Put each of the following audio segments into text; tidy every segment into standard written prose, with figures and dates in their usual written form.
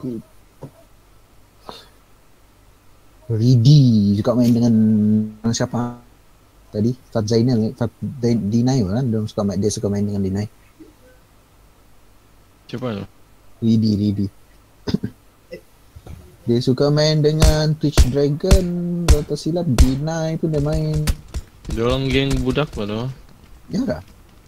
Ridi juga main dengan siapa tadi? Fat Zainal, Fat Dinay kan? Dia suka main dengan Dinay. Siapa tu? Ridi. Dia suka main dengan Twitch Dragon, kalau tak silap Dinay pun dia main. Dia orang geng budak apa tu? Ya tak?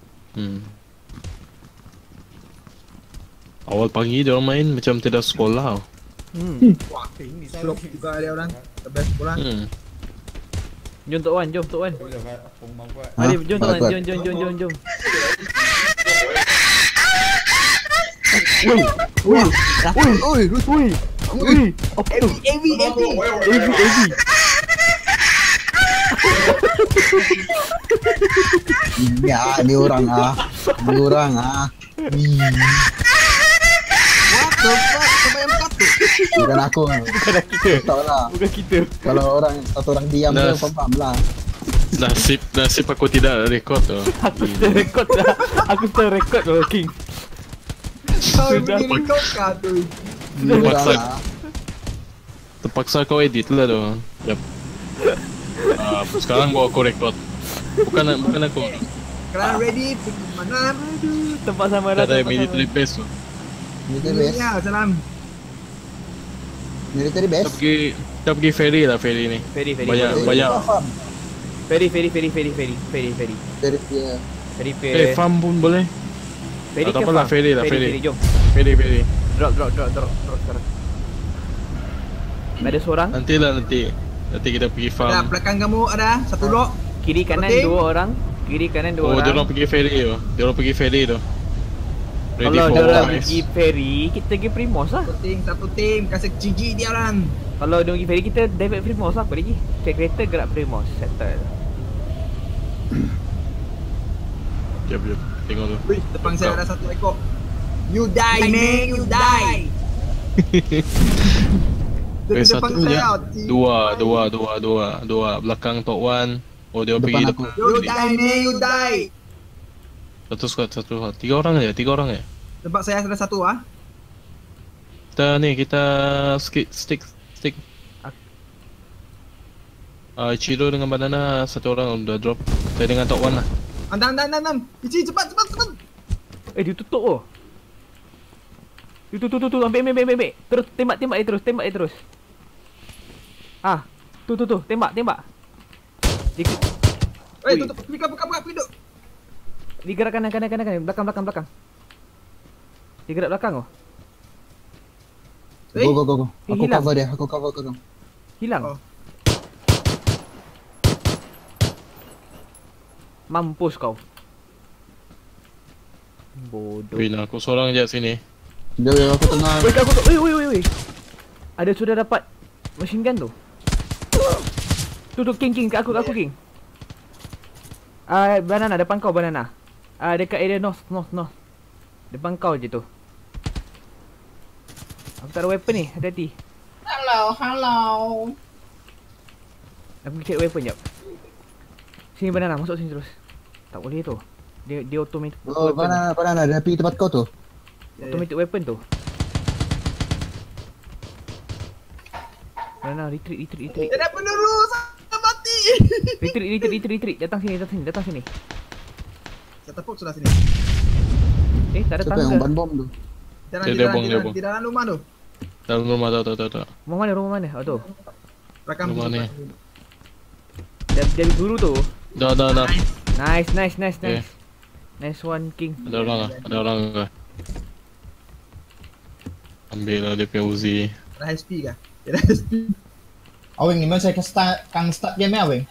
Awal pagi dia orang main macam tidak sekolah. Wah, ini slop juga dia orang. Terbest sekolah. Jom Tok Wan, jom Tok Wan. Ha? Jom Tok Wan, Kuat. jom. Ui. Apa tu? AV. Ya, ni orang ah. What the fuck? Sampai yang satu. Bukan aku. Bukan kita. Tak lah. Bukan kita. Kalau satu orang diam dia faham lah. Nasib aku tidak rekod tu. Aku terrekod tu King. Kau ini kau tu. Terpaksa. lah. Terpaksa kau edit lah tu. Yap. Sekarang aku rekod. Bukan aku. Kalian ready? Pergi mana? Tempat sama dah. Ada military base tu. Military base. Ya, salam. Military base. Kita pergi ferry lah ni. Ferry. Banyak. Faham. Ferry. Eh, farm pun boleh. Ferry Tak ke apalah, farm? ferry lah, Ferry, jom. Ferry. Drop sekarang. Ada seorang. Nanti kita pergi farm. Ada belakang kamu ada satu blok. Kiri kanan Okey. dua orang. Oh, dia orang pergi ferry tu. Ready Kalau for dia orang war, guys. pergi ferry, kita pergi Primos lah. Satu tim kasih GG dia orang. Kalau dia pergi ferry, kita divert Primos lah. Apa lagi? Cek kereta gerak Primos. Settle. Jap. Tengok tu. Wih, depan saya ada satu ekor. You die, man, you die. Dari depan saya. Dua. Belakang Tok Wan. Oh, dia pergi aku. You die, man, you die. Satu squad. 3 orang je. Tempat saya ada satu ah. Kita stick. Chiro dengan banana satu orang udah drop. Saya dengan Tok Wan lah. Andam. Ici cepat. Dia tutup oh. Tu ambil. Terus tembak dia terus. Tu tembak. Eh, tutup. Buka pintu. Dia gerak kanan. Belakang. Dia gerak belakang oh. Go. Aku hilang. cover dia. Aku cover kau. Hilang. Oh. Mampus kau. Bodoh. Win aku seorang je sini. Dia aku tengah. Woi. Ada sudah dapat machine gun tu. Tu King kat aku King. Banana depan kau banana. Dekat area north. Depan kau je tu. Aku tak ada weapon ni, hati-hati. Hello. Aku check weapon jap. Sini banana, masuk sini terus. Tak boleh tu. Dia automatic Oh, banana dia pergi tempat kau tu. automatic weapon tu. Banana retreat. Dia dah penerus. Saya mati. Retreat. Datang sini. Saya tepuk sudah sini. Tak ada Siapa yang tangga. ban bom tu? Jalan Dia bom. di dalam rumah tu. Dalam rumah tak. Rumah mana? Oh tu. Belakang Rumah ni. Dia guru tu. Dah. Nice. Okay. Nice one King. Ada orang ke? Ambil lah dia punya Uzi. Ada HP kah? Dia ada HP. Awing ni macam kang start game ni Awing.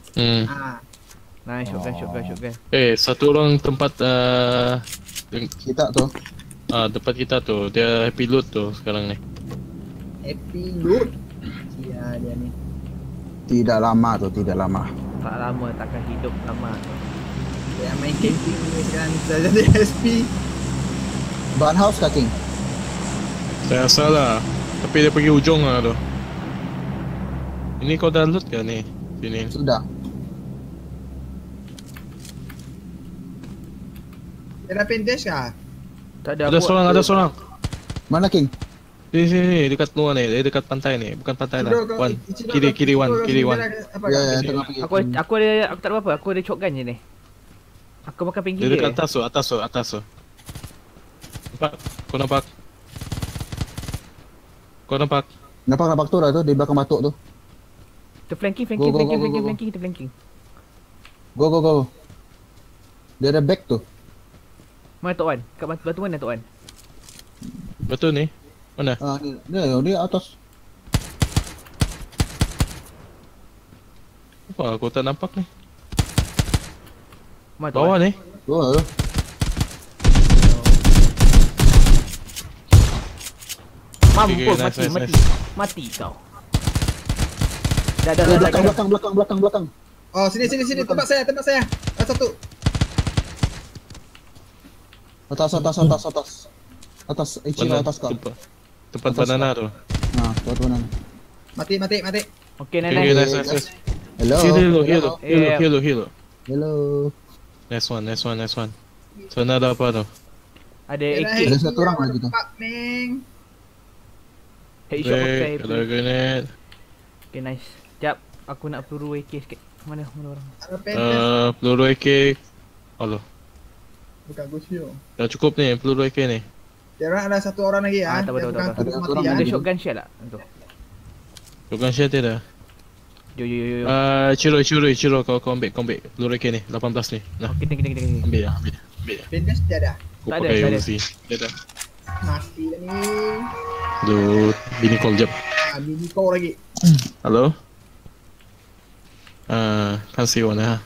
Nice shotgun. Satu orang tempat Kita tu. tempat kita tu. Dia happy loot tu sekarang ni. Happy loot. Sia dia ni. Tidak lama. Tak lama, takkan hidup lama. Dia main camping ni sekarang saya jadi HP. Ban house kah King? Saya rasa lah. Tapi dia pergi ujung lah tu. Ini kau dah loot ke ni? Sini. Sudah. Dia dah pendash kah? Tak ada Ada seorang. Mana King? Sini, dekat luar ni, dia dekat pantai ni, bukan pantai lah. Wan, kiri wan. Ya, tengah pergi. Aku tak ada apa-apa. Aku ada shotgun je ni. Aku makan pinggir Dia dia. dekat atas tu. Nampak? Kau nampak? Nampak tu lah tu, di belakang batuk tu. Kita flanking. Go. Kita flanking. Go. Dia ada back tu. Mana Tok Wan? Kat batu mana Tok Wan? Betul ni? Mana? Dia atas. Apa aku tak nampak ni? Mana Tok Bawah Wan? ni? Tu. Mampus Okay, nice. mati kau. Dah. Belakang. Oh, sini. Tempat saya. Satu. Atas. Ichiro atas kau. Tempat banana tu. Nah, tu mana? Mati. Okey, Okay, nice. nice. Hello. Hello. Nice one. Sana ada apa tu? Ada AK. Ada satu orang lagi tu. Pak Meng. Headshot pakai. Ada grenade. Okay, nice. Sekejap, aku nak peluru AK sikit. Mana orang? Ada pentas. Peluru AK. Alah, Bukan Gusio. dah cukup ni peluru AK ni. Dia orang ada satu orang lagi ya. Tak betul. Ada Mati satu orang ya. Ada lagi. shotgun shell tak? Tu. Bukan shot dia dah. Yo. Ciro, kau ambil peluru AK ni, 18 ni. Nah, Okay, kita. ambil ya. Pentas dia ada. Aku Tak ada, pakai tak ada. Uzi. Dia dah. Mati dah ni. Dude, bini call jap. Mini kau lagi. Hello? 看新闻啊。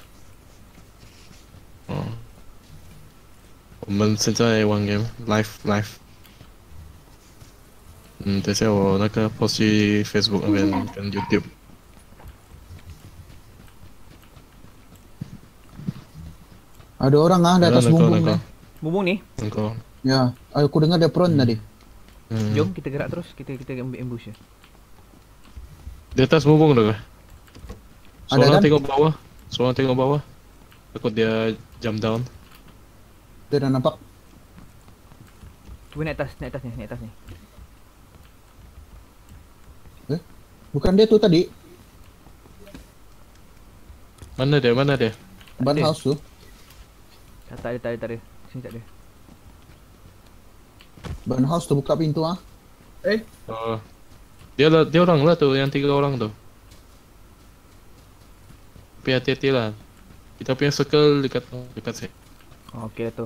我们现在玩 game live。等下我那个 post 去 Facebook 那边跟 YouTube。 Ada orang di atas bumbung ni. Bumbung ni. Engkau. Ya, aku dengar dia prone tadi. Jom kita gerak terus. Kita ambil ambush je. Di atas bumbung tu ke? Ada kan? Seorang tengok bawah. Takut dia jump down. Dia dah nampak. Cuba naik atas ni. Bukan dia tu tadi. Mana dia? Ban Ada. house tu. Tak ada. Sini tak ada. Ban house tu buka pintu ah. Oh. Dia orang lah tu, yang 3 orang tu. Tapi hati-hati lah. Kita punya circle dekat sini. Oh, okey dah tu.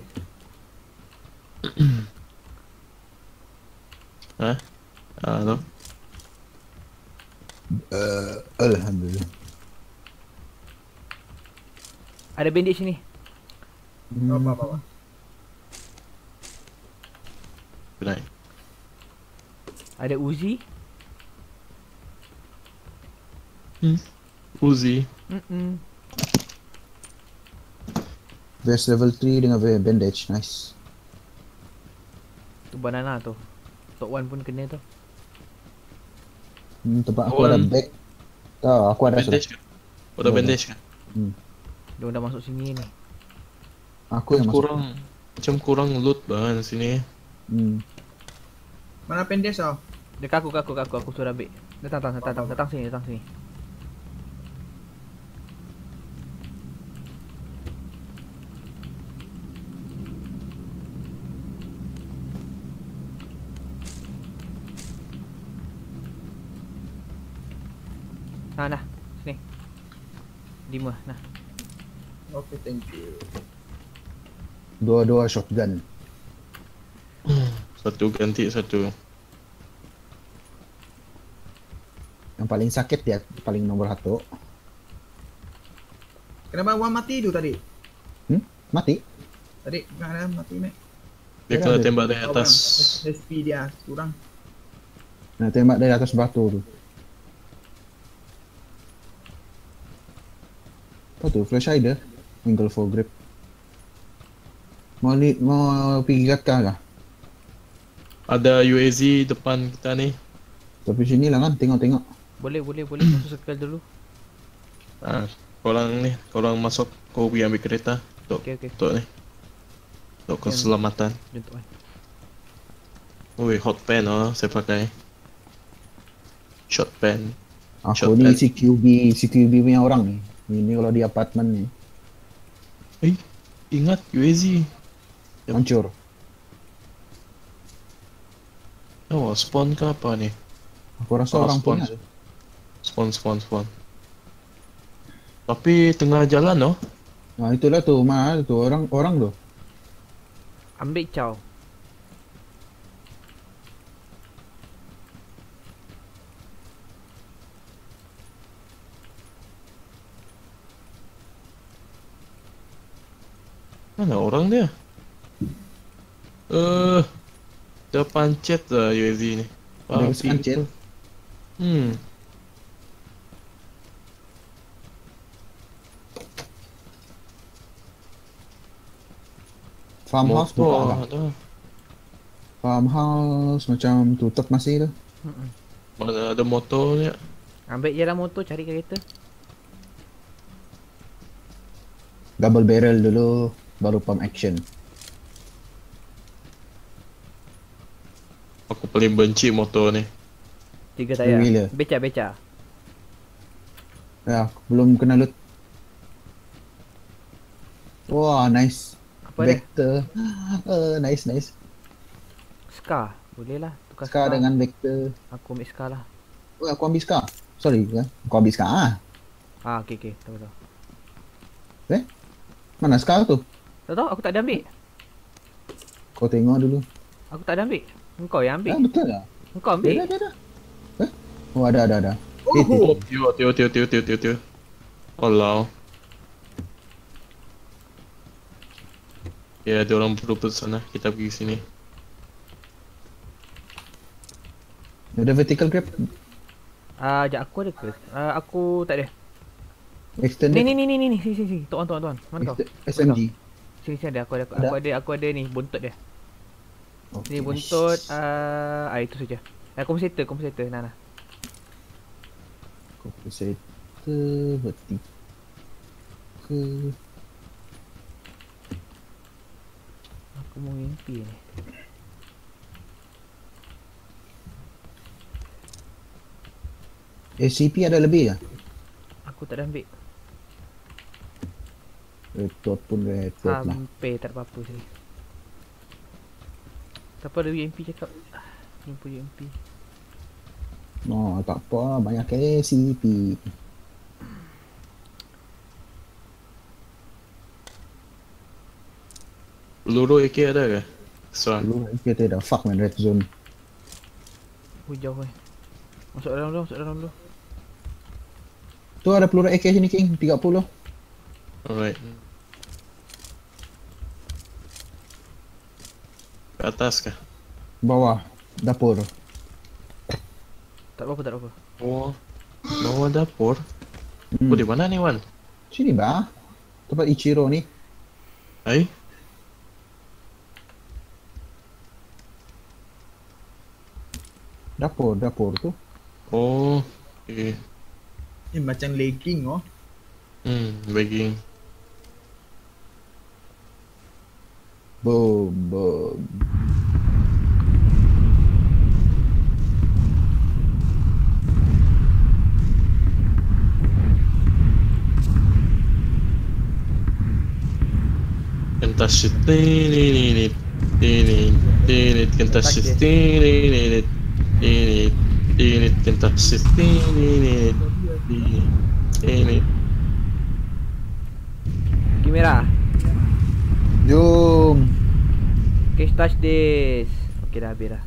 Tu. Alhamdulillah. Ada bandage ni. Apa. Good night. Ada Uzi. Uzi. Vest level 3 dengan bandage, nice. Tu banana tu. Tok Wan pun kena tu. Tempat aku ada bag. Tahu, aku ada sudah. Bandage kan? Ada bandage kan? Dia dah masuk sini ni. Aku yang masuk. Macam kurang loot bahan sini. Mana pentas oh? Dekat aku suruh ambil. Datang sini. Nah, sini. 5, nah. Okay, thank you. Dua shotgun. Satu ganti satu. Yang paling sakit dia, paling nomor 1. Kenapa Wan mati tu tadi? Mati? Tadi nggak ada mati mek. Dia kena tembak dari atas. SP dia kurang. Nah, tembak dari atas batu tu. Apa tu? Flash hider? Angle for grip. Mau pergi kat kah? Ada UAZ depan kita ni. Tapi sini lah kan, tengok. Boleh masuk circle dulu. Korang masuk, kau pergi ambil kereta. Okey. Untuk ni. Untuk keselamatan. Jom Tok Wan. Ui, hot pen saya pakai. Short pen. Aku Shot ni pen. CQB punya orang ni. Ini kalau di apartmen ni Ingat UAZ. Yep. hancur. Oh, spawn ke apa ni? Aku rasa orang spawn. punya. Spawn. Tapi tengah jalan Nah itulah tu, mana tu orang tu. Ambil caw. Mana orang dia? Dah pancet dah UAZ ni. Dia Api pancet. tu. Farmhouse Motor buka tak? ada. Farmhouse macam tutup masih tu. Mana ada motor ni? Ambil je lah motor, cari kereta. Double barrel dulu, baru pump action. Aku paling benci motor ni. 3 tayar. Gila. Beca. Ya, belum kena loot. Wah, nice. Apa dia? Vector. Nice. Scar. Boleh lah. Tukar Scar dengan Vector. Aku ambil Scar lah. Oh, aku ambil Scar. Sorry, ya. Aku ambil Scar. Okey. Tahu. Mana Scar tu? Tahu aku tak ada ambil. Kau tengok dulu. Aku tak ada ambil. Engkau yang ambil. Betul lah. Engkau ambil. Ada. Oh, ada. Oh, tio. Alau. Ya, ada orang berluput sana. Kita pergi sini. Ada vertical grab. Sekejap aku ada ke? Aku tak ada. Extended. Ni. Sini. Tuan. Mana kau? SMG. Sini ada. Aku ada ni buntut dia. Okay. Ni buntut itu saja. Komputer. Nah. Komputer vertical. Aku mau mimpi ni. SCP ada lebih ke? Aku tak ada ambil. Report lah. Hampir tak ada apa-apa sini. Siapa ada UMP cakap? Jumpa UMP. No, tak apa. Banyak SCP. Peluru AK ada ke? Soal. Dulu kita dah fuck man red zone. Jauh ni. Masuk dalam dulu. Tu ada peluru AK sini King, 30. Alright. Ke atas kah? Bawah, dapur. Tak apa. Oh, bawah dapur. Oh, di mana ni, Wan? Sini bah. Tempat Ichiro ni. Hai? Dapur tu. Oh, okay. Ni macam lagging Bagging. Boom. Kentas shit. Kentas shit. Kentas shit. Kamera. Jom. Okay, touch this. Okay dah habis dah.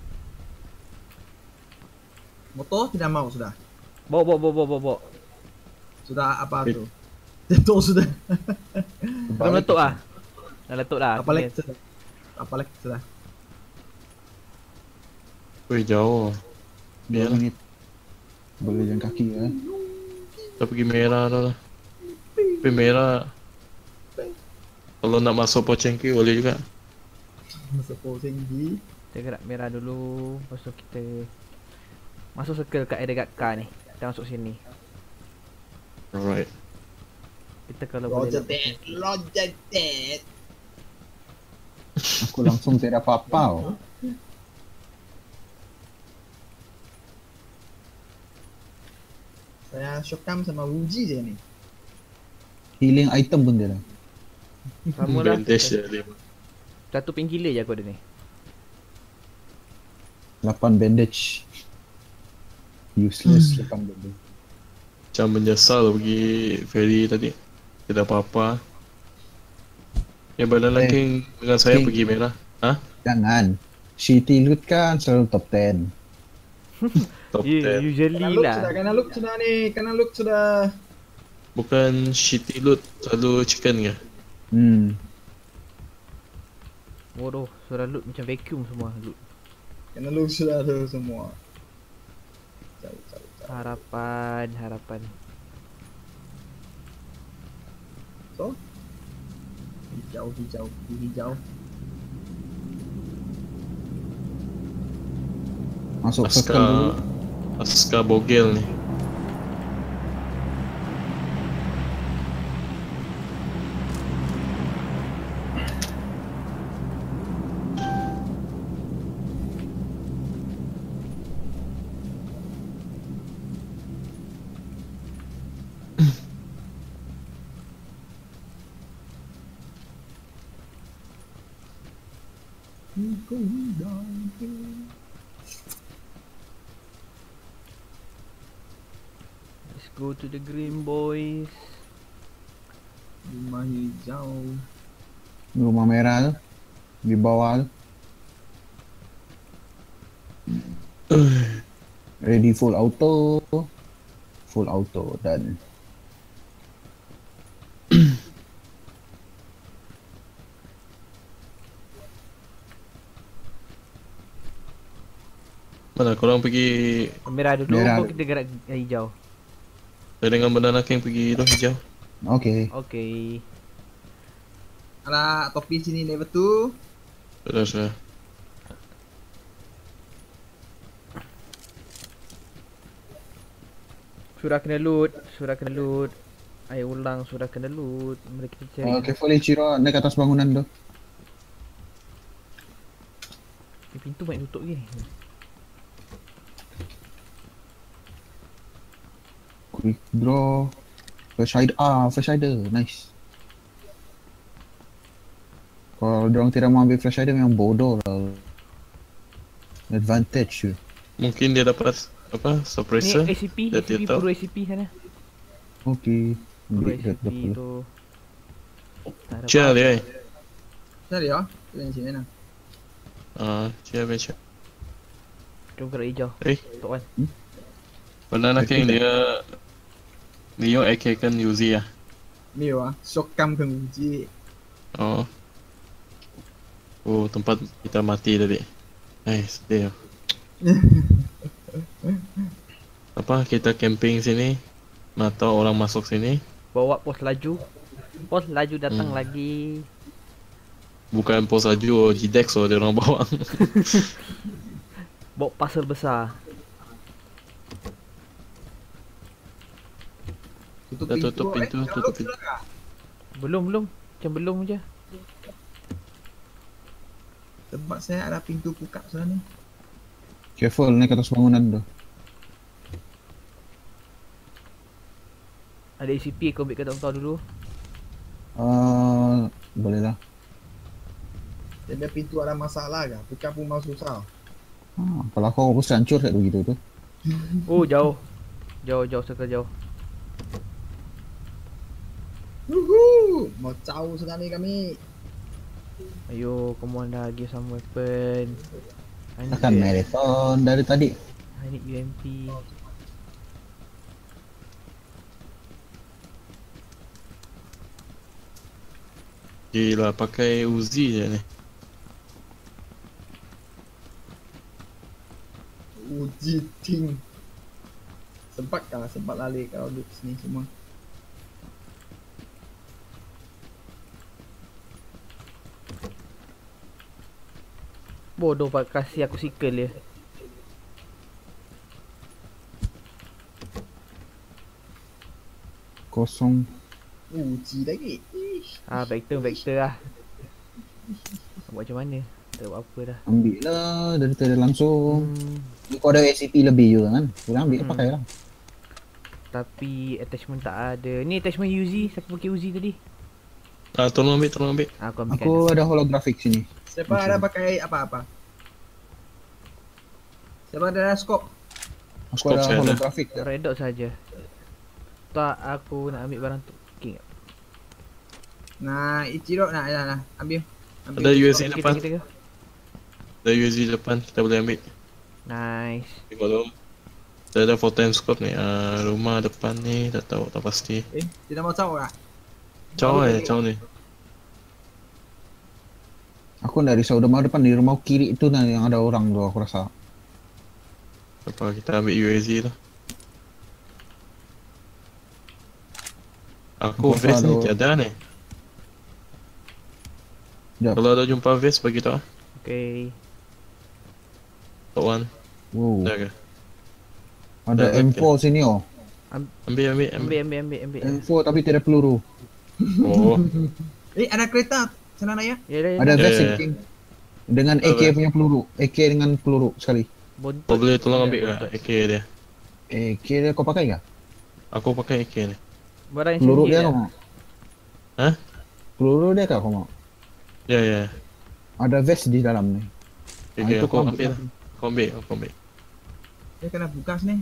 Motor tidak mau sudah. Bawa. Sudah apa tu? Jatuh sudah. Dah meletup lah. Dah letup lah. Apa lagi sudah? Apa lagi sudah? Wih, jauh. 2 minit. Boleh jalan kaki ya. Kita pergi merah dah lah. Tapi merah, kalau nak masuk Pocengki boleh juga. Masuk posing di. Kita gerak merah dulu. Lepas tu kita masuk circle kat area dekat car ni. Kita masuk sini. Alright. Kita kalau Roger boleh that. Aku langsung tidak apa-apa. Saya shotgun sama Uji je ni. Healing item pun dia lah. Sama lah. Bandage je 5. Satu painkiller je aku ada ni. 8 bandage. Useless 8 bandage. Macam menyesal pergi ferry tadi. Tidak apa-apa. Yang badan King dengan saya King. pergi merah. Ha? Jangan. Shitty loot kan selalu top 10. Top 10. Usually Kanan look lah. sudah, kanan look sudah ni. Kanan look sudah. Bukan shitty loot, selalu chicken ke? Bodoh, suara loot macam vacuum semua loot. Kanan look sudah tu semua. Jauh. Harapan. So. Hijau. Masuk circle dulu. Aska bogel ni. Let's go to the green boys. Rumah hijau. Rumah merah tu. Di bawah tu. Ready full auto. Full auto dan Mana korang pergi Merah dulu, Merah baru dulu. kita gerak hijau. saya dengan banana King pergi tu hijau. okey. Okay. Alah, topi sini level 2. Sudah. Surah kena loot. Air ulang surah kena loot. Mari kita cari. Careful Ichiro naik atas bangunan tu. Pintu main tutup lagi. Quick draw. Flash hider. Nice. Kalau diorang tidak mau ambil flash hider memang bodoh lah. Advantage tu. Mungkin dia dapat apa? Ni Suppressor. ACP Dia tahu. Pro ACP sana. Okey. Pro Ambil ACP dulu. tu. Tak ada Cia apa. dia. Cari ya. Kita di sini nah. Cia beca. Jom gerak hijau. Tok Wan. Banana King dia AK kan Uzi lah. Mio ah. Shotgun ke Uji. Oh, tempat kita mati tadi. Sedih. Apa kita camping sini? Nak tahu orang masuk sini? Bawa pos laju. Pos laju datang lagi. Bukan pos laju, G-Dex dia orang bawa. Bawa parcel besar. Dah tutup pintu, tutup pintu. Belum. Macam belum je. Tempat saya ada pintu buka sana ni. Careful naik atas bangunan tu. Ada ACP kau ambil kat tahu dulu. Boleh lah. Dia pintu ada masalah ke? Bukan pun mau susah. Kalau aku harus hancur kat begitu tu. Oh jauh. Jauh circle jauh. Mau jauh sekali kami. Ayo, come on dah, give some weapon. Akan marathon dari tadi. I need UMP. Gila, pakai Uzi je ni. Uji ting. Sempat lari kalau duduk sini semua. Bodoh pak kasih aku sikal dia. Kosong. Uji lagi. Ish. Vector lah. Buat macam mana? Tak buat apa dah. Ambil lah dari tadi langsung. Kau ada ACP lebih juga kan? Kurang ambil pakai lah. Tapi attachment tak ada. Ni attachment Uzi. Siapa pakai Uzi tadi? Tolong ambil. Aku ambilkan. Aku ada holographic sini. Siapa ada pakai apa-apa? Siapa ada scope? Aku Scope ada saya ada. holographic. Red dot saja. Tak, aku nak ambil barang tu. King. Nah, Ichiro nah. Ambil. Ada USC Kita, depan. kita. Ada USC depan. Kita boleh ambil. Nice. Tengok dulu. Saya ada full time scope ni. Rumah depan ni. Tak tahu, tak pasti. Tidak mau tahu lah. Caw ni. Aku dari risau rumah depan, di rumah kiri itu nah yang ada orang tu aku rasa. Apa kita ambil UAZ lah. Aku Aku vest ni ada- tiada ni. Sekejap. Kalau ada jumpa vest bagi tahu. Okay. Top one. Wow. Ada ke? Ada Dah, M4 sini oh. Ambil. Ambil. M4 tapi tidak peluru. Oh. Ada kereta. Sana nak ya? Ya dah. Ada Ya, vest ya, ya. sinking. Dengan AK Apa? punya peluru. AK dengan peluru sekali. Bontot. Kau boleh tolong ambil Ya, ke bontot. AK dia? AK dia kau pakai kah? Aku pakai AK ni. Barang yang Peluru canggih dia lah. kau mau? Hah? Peluru dia kah kau mau? Ya. Ada vest di dalam ni. Okay, itu aku kau ambil lah. Aku ambil. Dia kena buka sini.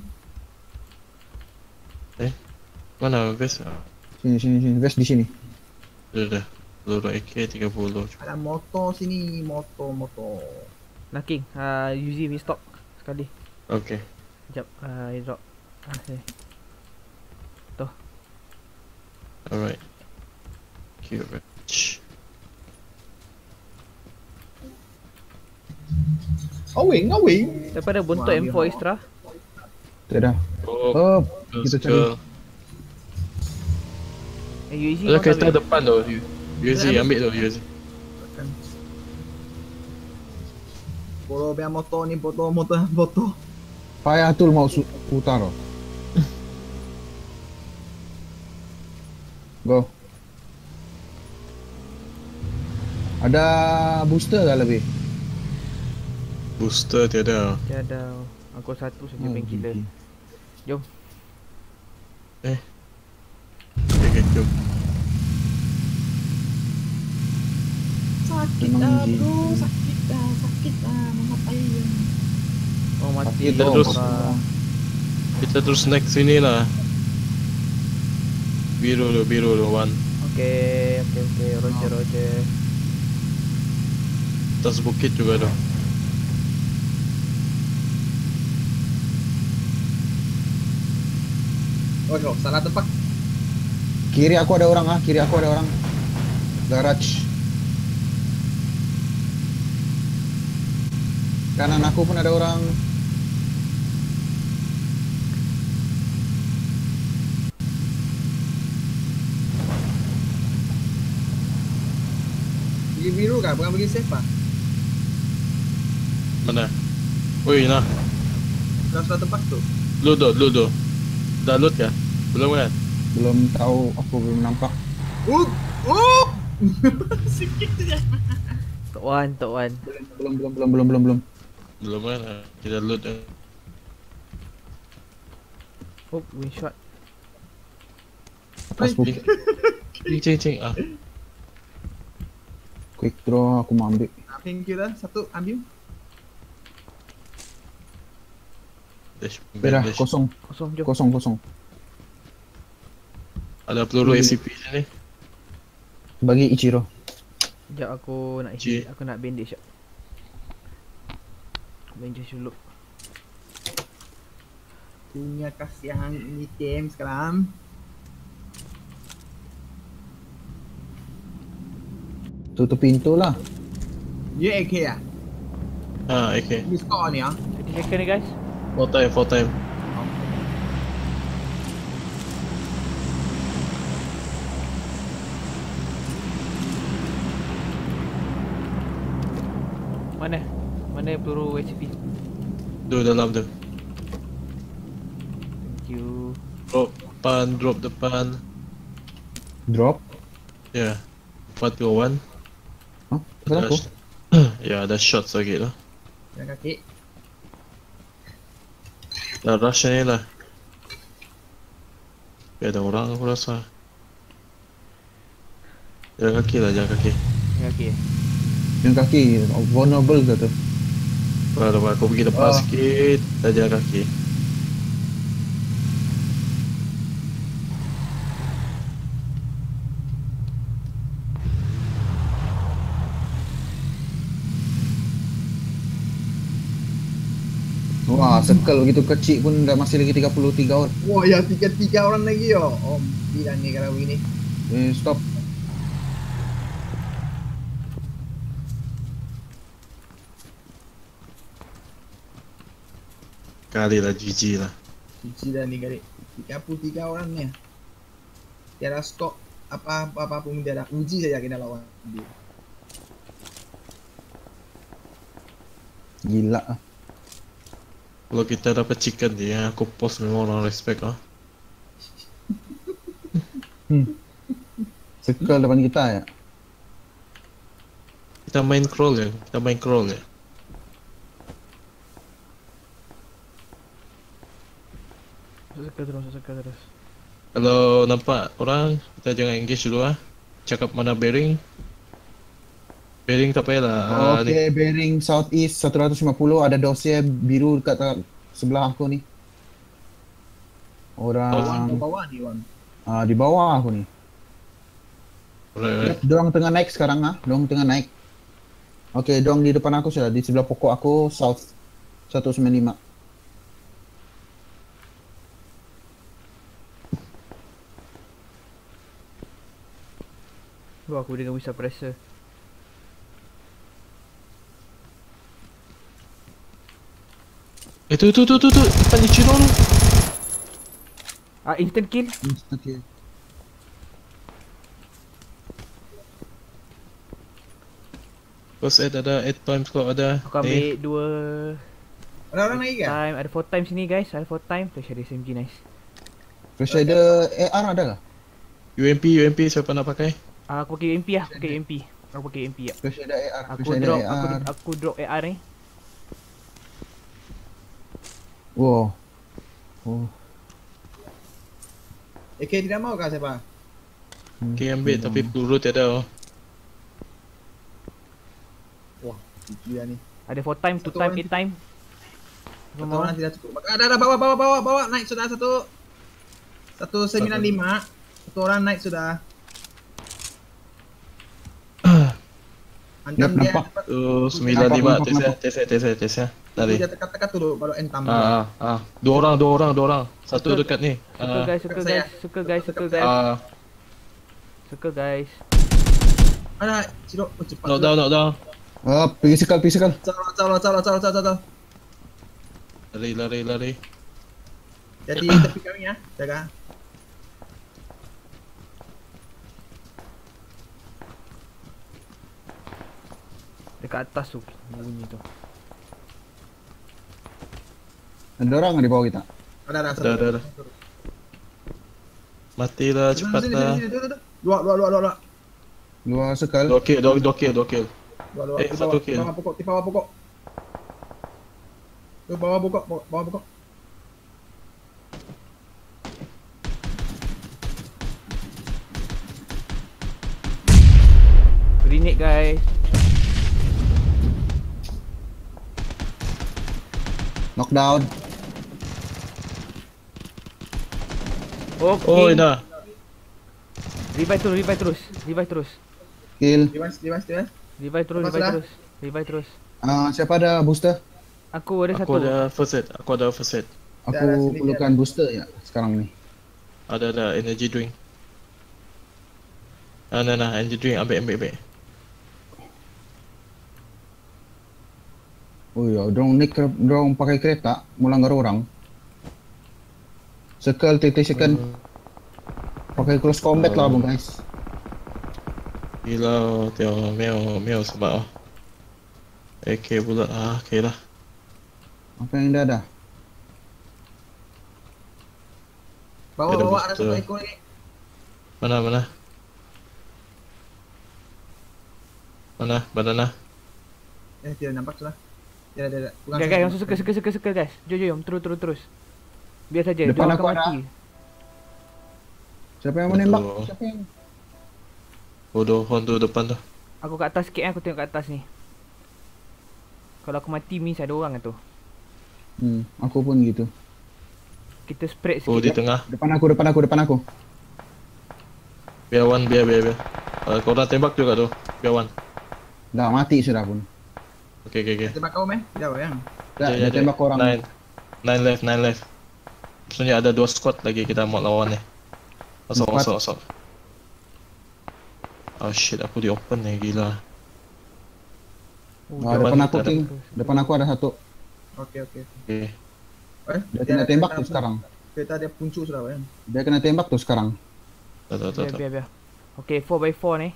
Mana vest? Sini. Vest di sini. Dah. Peluru AK 30. Ada motor sini. Motor. Nah King, Uzi restock sekali. Okay. Sekejap, airdrop. Sini. Alright. Thank you very much. Awing. Daripada bontot Wah, M4 ambil extra. Tak ada. Oh, Oh, kita cari. girl. Uzi Ada kau tak kereta ambil? depan tu. UZ ambil tu UZ. Kalau biar motor ni motor. Payah tu mau putar. Oh. Go. Ada booster tak lebih? Booster tiada. Tiada. Aku satu saja painkiller. Jom. Okay, jom. Sakit Memang dah Ji. bro. Sakit dah. Mengapain? Oh mati. Sakit Kita terus. Orang. Kita terus naik sini lah. Biru tu, one. Okay. Roger. Atas bukit juga tu. Oh, salah tempat. Kiri aku ada orang Garage. Kanan aku pun ada orang. Pergi biru kah? Bukan pergi safe ah? Mana? Oi, nah. Kau salah tempat tu. Load tu. Dah load kah? Belum kan? Belum tahu, aku belum nampak. Sikit je. Tok Wan. Belum. Belum kan? Kita load kan. Oh, win shot. Atas bukit. Cing. Quick draw aku mau ambil. Thank you dah. Satu ambil. Dash. Dah Dash. kosong. Kosong, jom. Ada peluru SCP ni. Bagi Ichiro. Sekejap aku nak Cik. aku nak bandage sekejap. Bandage dulu. Punya kasihan ini game sekarang. Tutup pintu lah. Dia AK lah. Okay. Ini skor ni ah. 30 second ni guys. 4 time. Mana peluru HP? Tu dalam tu. Thank you. Drop depan. Drop. Ya. 421. Hah? Pasal aku? Ya, ada shots lagi lah. Jalan kaki. Dah rush ni lah. Ada orang aku rasa. Jalan kaki lah, jalan kaki. Okey. Yang kaki, vulnerable ke tu? Kalau aku pergi depan sikit, dah jalan kaki. Wah, circle begitu kecil pun dah masih lagi 33 orang. Wah, ya 3 orang lagi yo. Oh, gila nih kalau begini. Stop. Kali lah, GG lah. Cici dah nih kali. 33 orang nih. Tiada stok apa pun tiada. Uji saja kita lawan dia. Gila ah. Kalau kita dapat chicken dia, aku post memang orang respect lah. Circle depan kita ya. Kita main crawl ya, kita main crawl ya. Suka terus. Kalau nampak orang, kita jangan engage dulu lah. Cakap mana bearing. Bearing tak payahlah. Okey, bearing southeast 150, ada dossier biru dekat sebelah aku ni. Orang Bawah nih, Wan. di bawah aku ni. Alright. Dorang tengah naik sekarang ah. Dorang tengah naik. Okey, dorang di depan aku sudah, di sebelah pokok aku south 195. Wah, aku dengan whistle pressure. Tu, depan di Cino tu. Instant kill. Okey. First aid ada, 8 times kau ada. Aku ambil 2 Ada orang lagi kan? time. Ada 4 time sini guys. Ada 4 time. Flash ada SMG nice. Fresh ada AR ada ke? UMP siapa nak pakai? Aku pakai UMP lah. Aku pakai UMP ya. Fresh ada AR, Aku fresh ada drop AR. aku drop AR ni. Wow. AK tidak mau kah siapa? Okay, ambil tapi peluru tiada. Wah, cici dah nih. Ada 4 time, 2 time, 8 time. Satu orang tidak cukup. Ada bawa naik sudah 195. Satu orang naik sudah. Ancam dia. Nampak. 95 tes ya. Dari. Dia tekan dulu baru entam. Dua orang. Satu dekat ni. Suka guys. Ada, Ciro, cepat. Knock down. Pergi sekal. Calo. Lari. Jadi tepi kami ya, jaga. Dekat atas tu bunyi tu. Ada orang di bawah kita. Ada. Matilah cepatlah. Sini. Dua. Dua sekal. Dua kill. Dua. Satu kill. Di bawah pokok. Di bawah pokok. Grenade guys. Knockdown. Okay. Oh, dah. Revive terus. Kill. Device. Revive terus. Siapa ada booster? Aku ada Aku satu. ada first aid. Aku perlukan booster ya sekarang ni. Ada energy drink. Nah, energy drink ambil. Oh ya, dorang pakai kereta melanggar orang. Circle 30 second. Pakai close combat lah bang guys. Gila, tengok Meo sebab AK pula. Okay lah. Apa yang dah ada? Bawa ada satu ekor lagi. Mana? Banana. Tidak nampak sudah. Tidak. Guys, langsung suka guys. Jom, terus. Biar saja, Depan dia aku akan ada. mati. Siapa yang menembak? Betul. Siapa yang... Bodoh, hon tu depan tu. Aku kat atas sikit aku tengok kat atas ni. Kalau aku mati miss ada orang tu. Aku pun gitu. Kita spread Oh, sikit. di tengah. Depan aku. Biar Wan, biar. Kau dah tembak juga tu. Biar Wan. Dah mati sudah pun. Okay. Tembak kau meh? Jauh yang. Dah, dia tembak orang. Nine left. Maksudnya ada 2 squad lagi kita mau lawan ni. Masuk. Oh shit, aku di open ni, gila. Depan aku, King. Depan aku ada satu. Oke. Okay. Dia kena tembak tuh sekarang. Kita dia puncuk sudah yang. Dia kena tembak tuh sekarang. Tuh. Biar. Okay, 4x4 ni.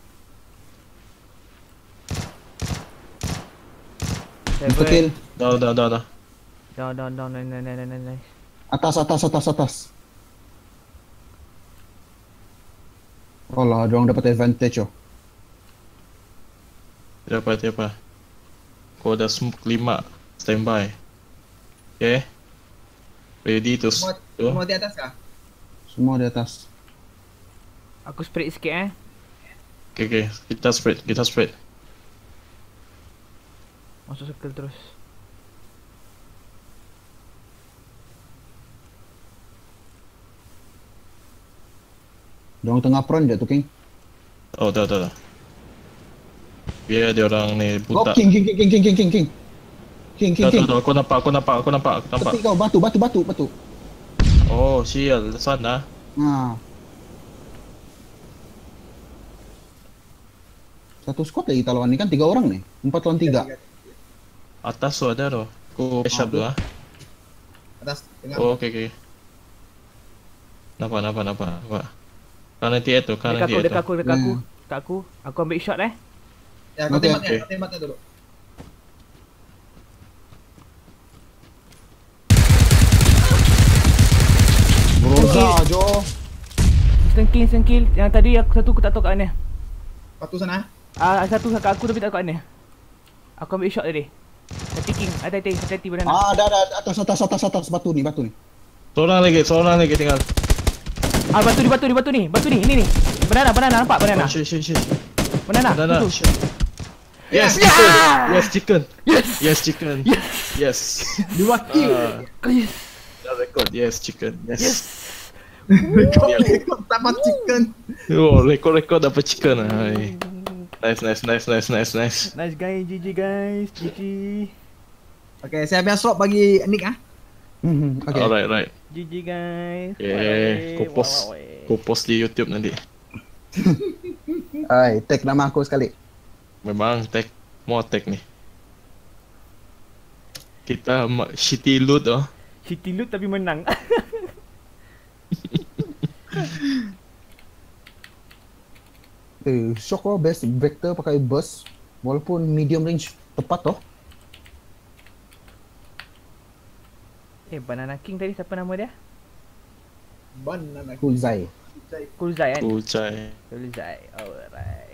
Mr. Kill. Dah. Down. Nice. Atas. Oh lah, dorang dapat advantage oh. Tidak apa. Kau ada smoke 5. Standby. Okay. Ready to... Semua di atas kah? Semua di atas. Aku spread sikit Okay. Kita spread. Masuk circle terus. Dorang tengah front je tuh, King. Oh, dah. Biar dia orang ni Oh, buta. King. Tahu. Aku nampak. Tepi kau, batu. Oh, sial. Sana. Nah. Satu squad lagi kita lawan ni kan 3 orang nih. 4 lawan 3. Atas tu ada tu. Aku backup dulu ah. Atas tengah. Oh, okay. Nampak. Kanan dia tu. Dekat aku. Aku ambil shot Ya, kau Okey, tembaknya dulu. Broza, Jo. Sengkil. Yang tadi aku tak tahu kat mana. Patu sana. Satu kat aku tapi tak tahu kat mana. Aku ambil shot tadi. Tapi King, hati-hati banana. Dah, atas batu ni. Seorang lagi tinggal. Batu ni. Ini. Banana nampak banana. Oh, shit. Banana. Banana. Itu. Shit. Yes, chicken. Yes. 2 kill. Yes. Dah record. Yes, chicken. Yes. Rekod dapat chicken. Oh, record dapat chicken. Hai. Nice. Nice guys, GG guys. GG. Oke, saya biar slot bagi Nick ah. Okay. Alright. GG guys. Ku post di YouTube nanti. Hai, tag nama aku sekali. Memang mau tag ni. Kita shitty loot oh. City loot tapi menang. Shock loh, best vector pakai burst. Walaupun medium range tepat toh. Banana King tadi siapa nama dia? Banana Kulzai. Kulzai kan? Kucai. Kulzai. Alright.